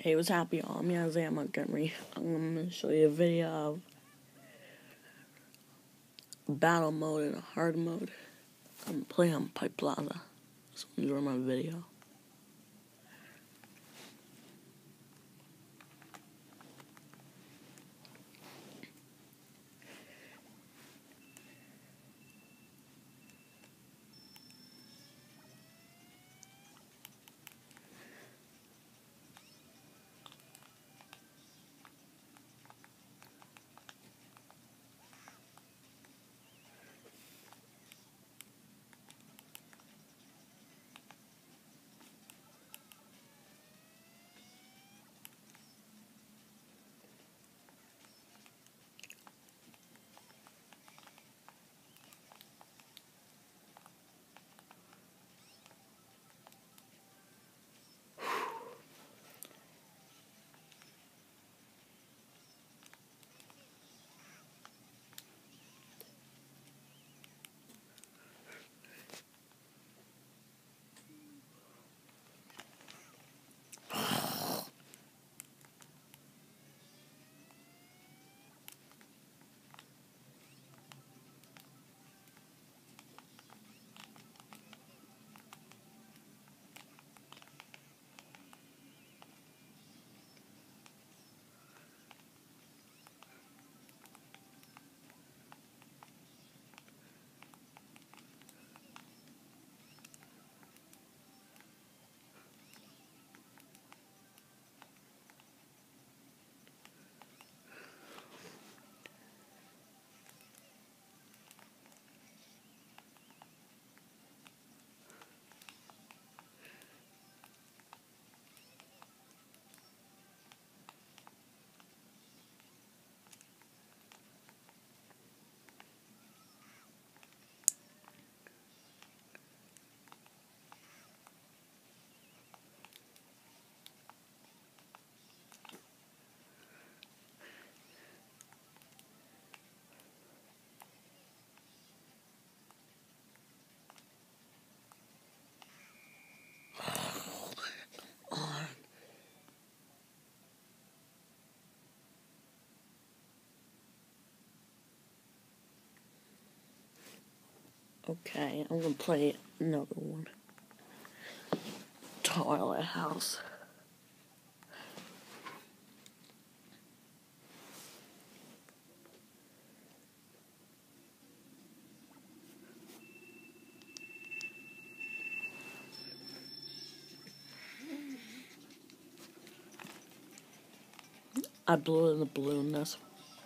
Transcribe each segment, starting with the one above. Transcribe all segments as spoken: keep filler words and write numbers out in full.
Hey, what's up, y'all? I'm Isaiah Montgomery. I'm going to show you a video of battle mode and hard mode. I'm playing on Pipe Plaza. So enjoy my video. Okay, I'm gonna play another one. Twilight House. I blew in the balloon this.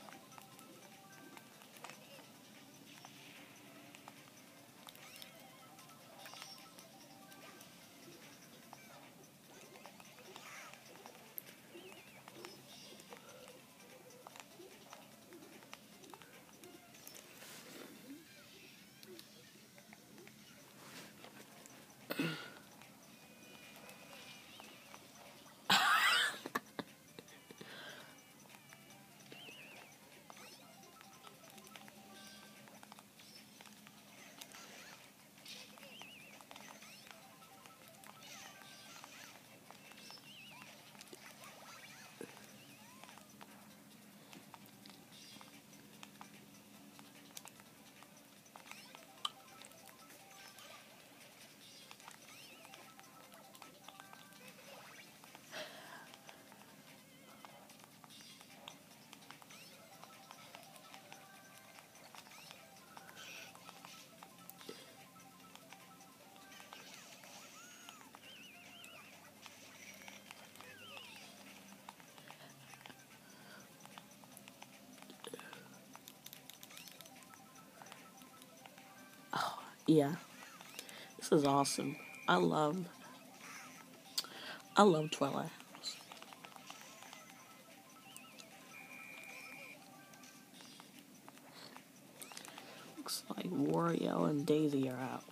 Yeah, this is awesome. I love, I love Twilight House. Looks like Wario and Daisy are out.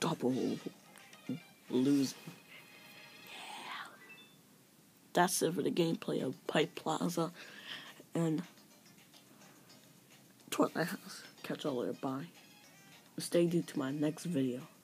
double losing. Yeah. That's it for the gameplay of Pipe Plaza and Twilight House. Catch y'all later. Bye. Stay tuned to my next video.